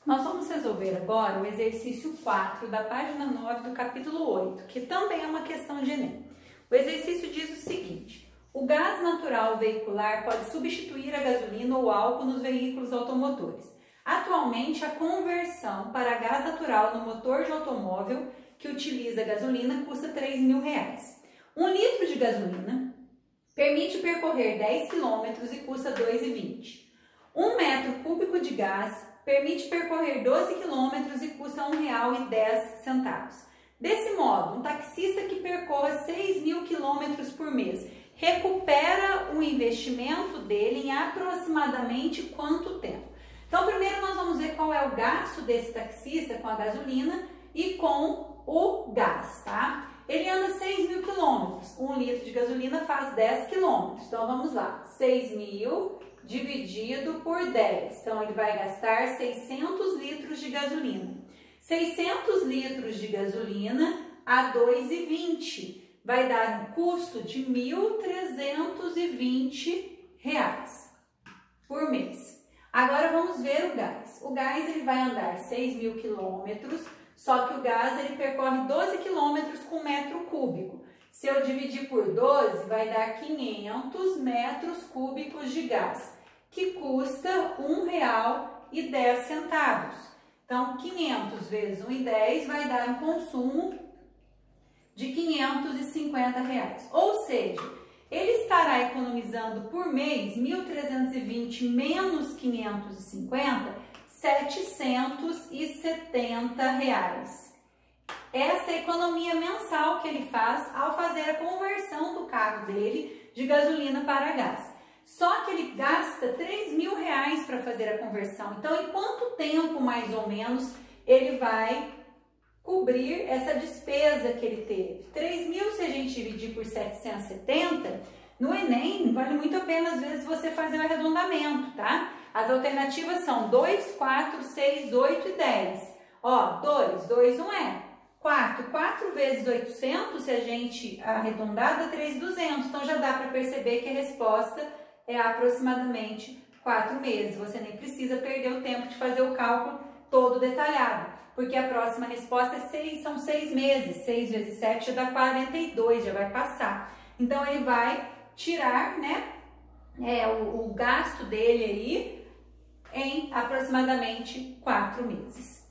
Nós vamos resolver agora o exercício 4 da página 9 do capítulo 8, que também é uma questão de Enem. O exercício diz o seguinte: o gás natural veicular pode substituir a gasolina ou álcool nos veículos automotores. Atualmente, a conversão para gás natural no motor de automóvel que utiliza gasolina custa R$3.000. 1 litro de gasolina permite percorrer 10 km e custa R$ 2,20. 1 metro cúbico de gás permite percorrer 12 km e custa R$ 1,10. Desse modo, um taxista que percorra 6.000 km por mês recupera o investimento dele em aproximadamente quanto tempo? Então, primeiro nós vamos ver qual é o gasto desse taxista com a gasolina e com o gás, tá? Ele anda 6.000 km, 1 litro de gasolina faz 10 km. Então, vamos lá, 6.000 dividido por 10. Então, ele vai gastar 600 litros de gasolina. 600 litros de gasolina a R$ 2,20 vai dar um custo de R$ 1.320 por mês. Agora, vamos ver o gás. O gás ele vai andar 6.000 quilômetros, só que o gás ele percorre 12 quilômetros com metro cúbico. Se eu dividir por 12, vai dar 500 metros cúbicos de gás, que custa R$ 1,10. Então, 500 vezes 1,10 vai dar um consumo de R$ 550. Ou seja, ele estará economizando por mês 1.320 menos 550, R$ 770. Essa é a economia mensal que ele faz ao fazer a conversão do carro dele de gasolina para gás. Só que ele gasta R$3.000 para fazer a conversão. Então, em quanto tempo, mais ou menos, ele vai cobrir essa despesa que ele teve? 3.000, se a gente dividir por 770, no Enem, vale muito a pena, às vezes, você fazer o arredondamento, tá? As alternativas são 2, 4, 6, 8 e 10. Ó, 2, 1 é 4. 4 vezes 800, se a gente arredondar, dá 3.200. Então, já dá para perceber que a resposta é aproximadamente 4 meses. Você nem precisa perder o tempo de fazer o cálculo todo detalhado, porque a próxima resposta são 6 meses. 6 vezes 7 já dá 42, já vai passar. Então, ele vai tirar, né, o gasto dele aí em aproximadamente 4 meses.